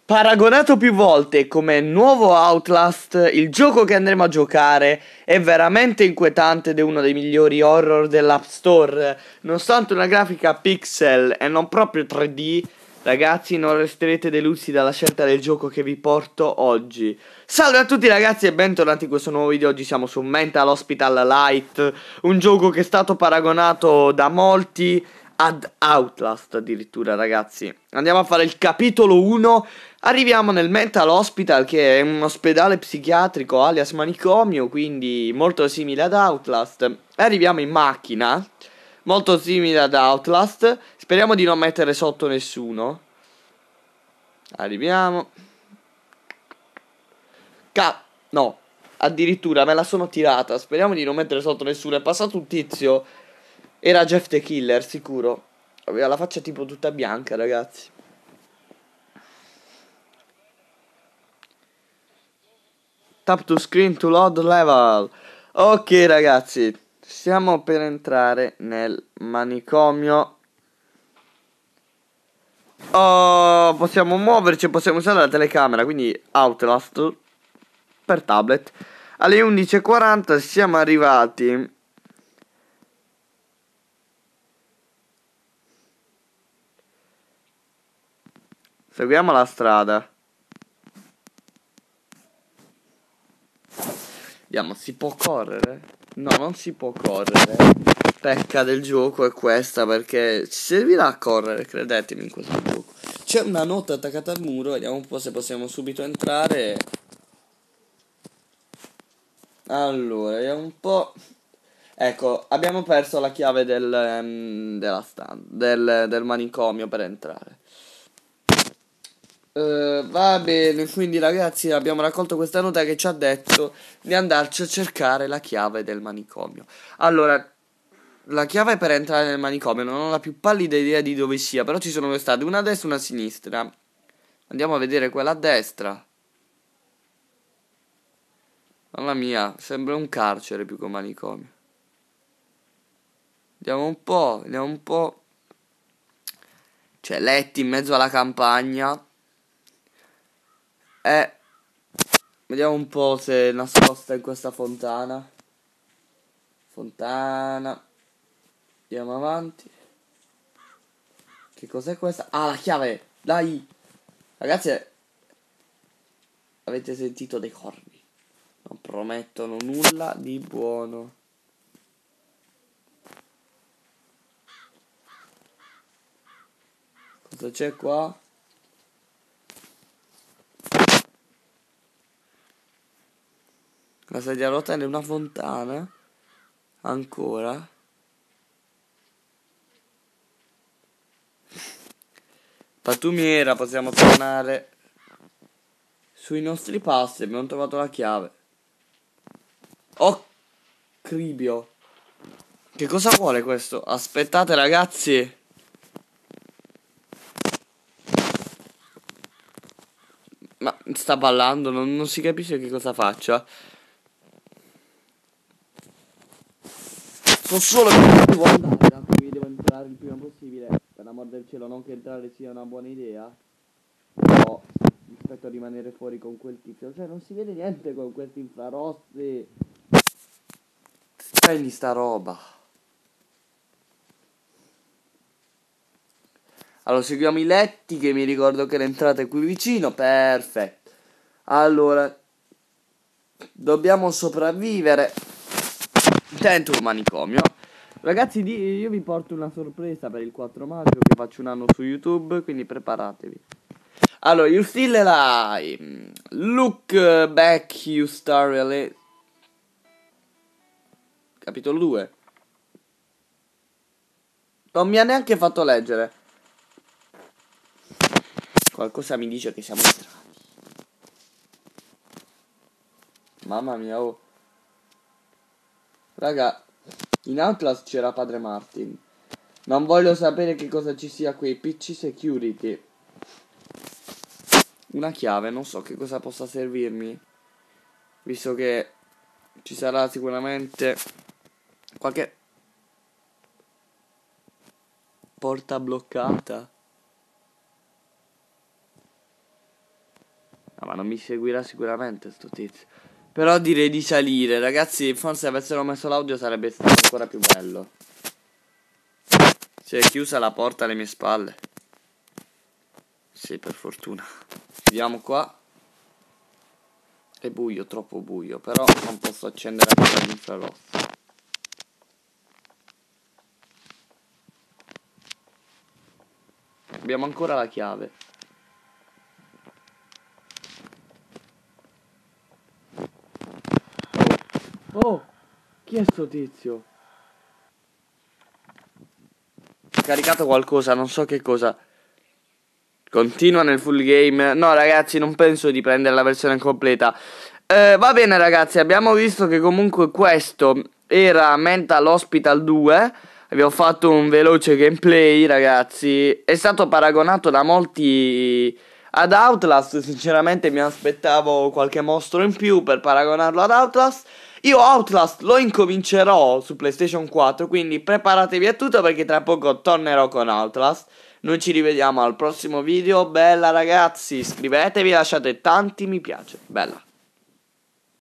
Paragonato più volte come nuovo Outlast, il gioco che andremo a giocare è veramente inquietante ed è uno dei migliori horror dell'App Store. Nonostante una grafica pixel e non proprio 3D, ragazzi, non resterete delusi dalla scelta del gioco che vi porto oggi. Salve a tutti ragazzi e bentornati in questo nuovo video. Oggi siamo su Mental Hospital Light, un gioco che è stato paragonato da molti ad Outlast addirittura, ragazzi. Andiamo a fare il capitolo 1. Arriviamo nel Mental Hospital, che è un ospedale psichiatrico alias manicomio, quindi molto simile ad Outlast. E arriviamo in macchina, molto simile ad Outlast. Speriamo di non mettere sotto nessuno. Arriviamo. No, addirittura me la sono tirata. Speriamo di non mettere sotto nessuno. È passato un tizio. Era Jeff the Killer, sicuro. Aveva la faccia tipo tutta bianca, ragazzi. Tap to screen to load level. Ok, ragazzi, stiamo per entrare nel manicomio. Oh, possiamo muoverci, possiamo usare la telecamera, quindi Outlast per tablet. Alle 11:40 siamo arrivati. Seguiamo la strada. Vediamo, si può correre? No, non si può correre. Pecca del gioco è questa, perché ci servirà a correre, credetemi, in questo gioco. C'è una nota attaccata al muro, vediamo un po' se possiamo subito entrare. Allora, vediamo un po'. Ecco, abbiamo perso la chiave del manicomio per entrare. Va bene, quindi ragazzi abbiamo raccolto questa nota che ci ha detto di andarci a cercare la chiave del manicomio. Allora, la chiave per entrare nel manicomio non ho la più pallida idea di dove sia, però ci sono due strade, una a destra e una a sinistra. Andiamo a vedere quella a destra. Mamma mia, sembra un carcere più che un manicomio. Vediamo un po', vediamo un po'. C'è letti in mezzo alla campagna. Vediamo un po' se è nascosta in questa fontana. Fontana. Andiamo avanti. Che cos'è questa? Ah, la chiave! Dai! Ragazzi, avete sentito dei corvi? Non promettono nulla di buono. Cosa c'è qua? La sedia a rotelle, una fontana? Ancora? Pattumiera, possiamo tornare sui nostri passi. Abbiamo trovato la chiave. Oh, cribio. Che cosa vuole questo? Aspettate, ragazzi. Ma sta ballando, non si capisce che cosa faccia. So solo che devo andare, tanto qui devo entrare il prima possibile. Per l'amor del cielo, non che entrare sia una buona idea. Però rispetto a rimanere fuori con quel tizio, cioè non si vede niente con questi infrarossi. Prendi sta roba. Allora seguiamo i letti, che mi ricordo che l'entrata è qui vicino. Perfetto. Allora dobbiamo sopravvivere dentro un manicomio. Ragazzi, io vi porto una sorpresa per il 4 maggio, che faccio un anno su YouTube, quindi preparatevi. Allora, you still alive. Look back, you star really. Capitolo 2. Non mi ha neanche fatto leggere. Qualcosa mi dice che siamo entrati. Mamma mia, oh. Raga, in Outlast c'era padre Martin. Non voglio sapere che cosa ci sia qui. PC Security. Una chiave, non so che cosa possa servirmi. Visto che ci sarà sicuramente qualche porta bloccata. No, ma non mi seguirà sicuramente sto tizio. Però direi di salire, ragazzi. Forse se avessero messo l'audio sarebbe stato ancora più bello. Si è chiusa la porta alle mie spalle. Sì, per fortuna. Chiudiamo qua. È buio, troppo buio. Però non posso accendere ancora l'infrarossi. Abbiamo ancora la chiave. Oh, chi è sto tizio? Ho caricato qualcosa, non so che cosa. Continua nel full game. No, ragazzi, non penso di prendere la versione completa. Va bene, ragazzi, abbiamo visto che comunque questo era Mental Hospital 2. Abbiamo fatto un veloce gameplay, ragazzi. È stato paragonato da molti ad Outlast. Sinceramente mi aspettavo qualche mostro in più per paragonarlo ad Outlast. Io Outlast lo incomincerò su PlayStation 4, quindi preparatevi a tutto perché tra poco tornerò con Outlast. Noi ci rivediamo al prossimo video. Bella, ragazzi, iscrivetevi, lasciate tanti mi piace. Bella.